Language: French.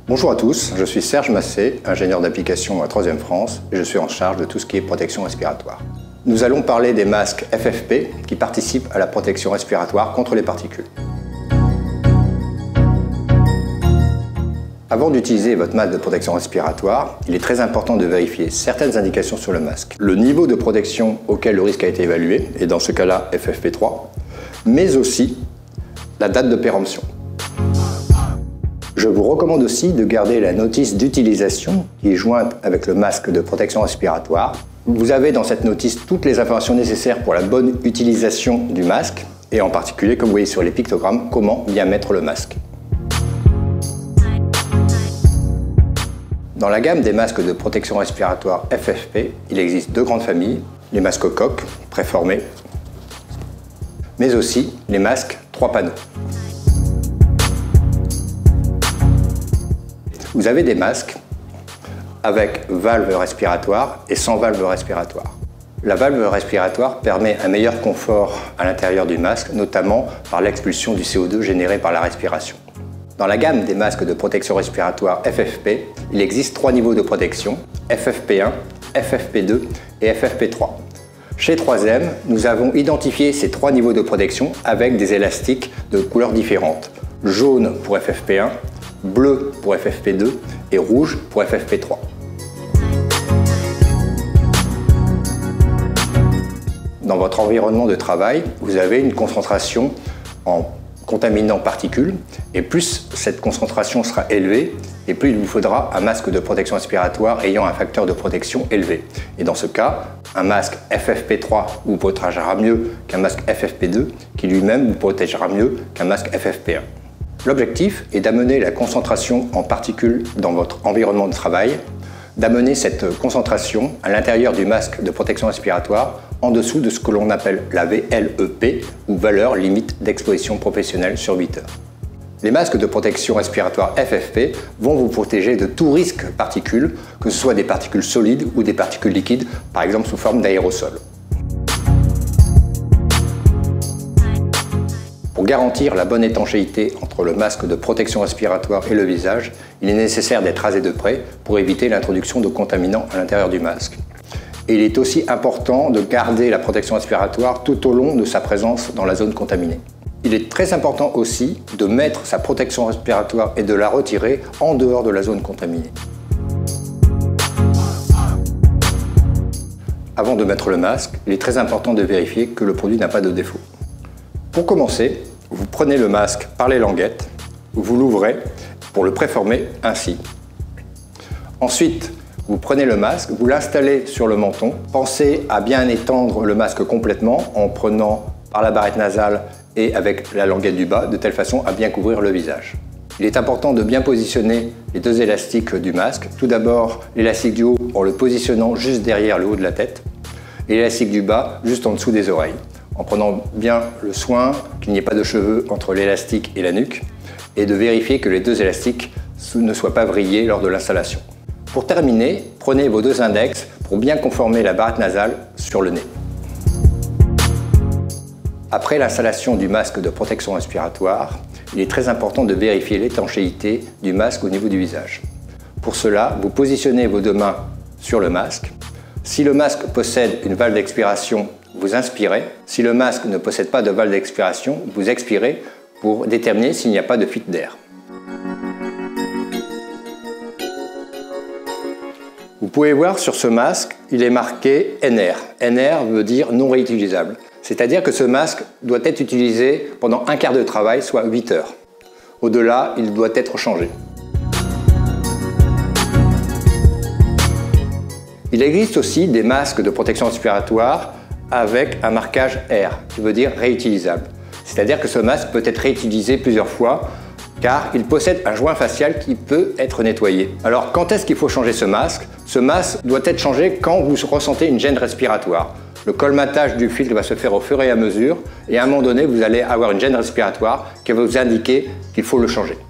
Bonjour à tous, je suis Serge Massé, ingénieur d'application à 3e France et je suis en charge de tout ce qui est protection respiratoire. Nous allons parler des masques FFP qui participent à la protection respiratoire contre les particules. Avant d'utiliser votre masque de protection respiratoire, il est très important de vérifier certaines indications sur le masque. Le niveau de protection auquel le risque a été évalué, et dans ce cas-là FFP3, mais aussi la date de péremption. Je vous recommande aussi de garder la notice d'utilisation qui est jointe avec le masque de protection respiratoire. Vous avez dans cette notice toutes les informations nécessaires pour la bonne utilisation du masque et en particulier, comme vous voyez sur les pictogrammes, comment bien mettre le masque. Dans la gamme des masques de protection respiratoire FFP, il existe deux grandes familles, les masques coques, préformés, mais aussi les masques 3 panneaux. Vous avez des masques avec valve respiratoire et sans valve respiratoire. La valve respiratoire permet un meilleur confort à l'intérieur du masque, notamment par l'expulsion du CO2 généré par la respiration. Dans la gamme des masques de protection respiratoire FFP, il existe 3 niveaux de protection, FFP1, FFP2 et FFP3. Chez 3M, nous avons identifié ces 3 niveaux de protection avec des élastiques de couleurs différentes. Jaune pour FFP1, bleu pour FFP2 et rouge pour FFP3. Dans votre environnement de travail, vous avez une concentration en contaminants particules et plus cette concentration sera élevée et plus il vous faudra un masque de protection respiratoire ayant un facteur de protection élevé. Et dans ce cas, un masque FFP3 vous protégera mieux qu'un masque FFP2 qui lui-même vous protégera mieux qu'un masque FFP1. L'objectif est d'amener la concentration en particules dans votre environnement de travail, d'amener cette concentration à l'intérieur du masque de protection respiratoire en dessous de ce que l'on appelle la VLEP ou valeur limite d'exposition professionnelle sur 8 heures. Les masques de protection respiratoire FFP vont vous protéger de tout risque particules, que ce soit des particules solides ou des particules liquides, par exemple sous forme d'aérosol. Pour garantir la bonne étanchéité entre le masque de protection respiratoire et le visage, il est nécessaire d'être rasé de près pour éviter l'introduction de contaminants à l'intérieur du masque. Et il est aussi important de garder la protection respiratoire tout au long de sa présence dans la zone contaminée. Il est très important aussi de mettre sa protection respiratoire et de la retirer en dehors de la zone contaminée. Avant de mettre le masque, il est très important de vérifier que le produit n'a pas de défaut. Pour commencer, vous prenez le masque par les languettes, vous l'ouvrez pour le préformer ainsi. Ensuite, vous prenez le masque, vous l'installez sur le menton. Pensez à bien étendre le masque complètement en prenant par la barrette nasale et avec la languette du bas, de telle façon à bien couvrir le visage. Il est important de bien positionner les deux élastiques du masque. Tout d'abord, l'élastique du haut en le positionnant juste derrière le haut de la tête et l'élastique du bas juste en dessous des oreilles, en prenant bien le soin qu'il n'y ait pas de cheveux entre l'élastique et la nuque et de vérifier que les deux élastiques ne soient pas vrillés lors de l'installation. Pour terminer, prenez vos deux index pour bien conformer la barrette nasale sur le nez. Après l'installation du masque de protection respiratoire, il est très important de vérifier l'étanchéité du masque au niveau du visage. Pour cela, vous positionnez vos deux mains sur le masque. Si le masque possède une valve d'expiration, vous inspirez. Si le masque ne possède pas de valve d'expiration, vous expirez pour déterminer s'il n'y a pas de fuite d'air. Vous pouvez voir sur ce masque, il est marqué NR. NR veut dire non réutilisable. C'est-à-dire que ce masque doit être utilisé pendant un quart de travail, soit 8 heures. Au-delà, il doit être changé. Il existe aussi des masques de protection respiratoire avec un marquage R, qui veut dire réutilisable. C'est-à-dire que ce masque peut être réutilisé plusieurs fois car il possède un joint facial qui peut être nettoyé. Alors quand est-ce qu'il faut changer ce masque? Ce masque doit être changé quand vous ressentez une gêne respiratoire. Le colmatage du filtre va se faire au fur et à mesure et à un moment donné vous allez avoir une gêne respiratoire qui va vous indiquer qu'il faut le changer.